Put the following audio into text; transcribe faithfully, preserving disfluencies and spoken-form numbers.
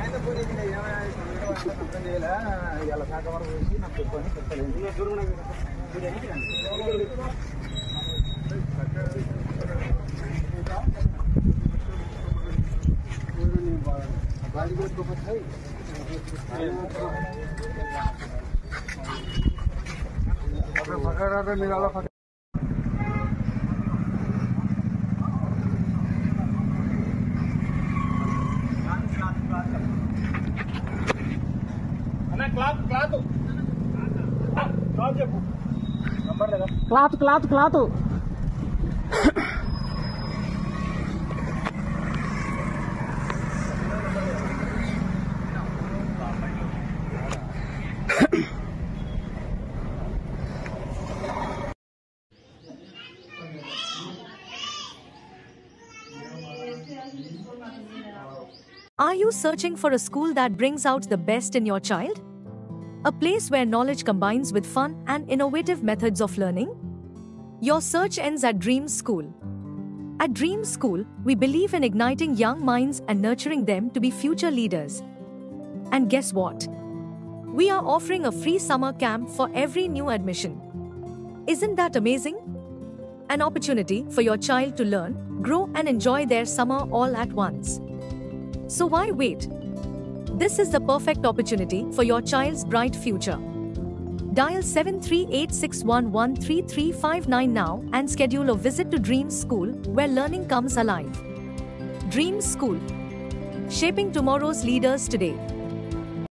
Cloth cloth cloth Are you searching for a school that brings out the best in your child? A place where knowledge combines with fun and innovative methods of learning? Your search ends at Dreams School. At Dreams School, we believe in igniting young minds and nurturing them to be future leaders. And guess what? We are offering a free summer camp for every new admission. Isn't that amazing? An opportunity for your child to learn, grow and enjoy their summer all at once. So why wait? This is the perfect opportunity for your child's bright future. Dial seven three eight six one one three three five nine now and schedule a visit to Dreams School, where learning comes alive. Dreams School, shaping tomorrow's leaders today.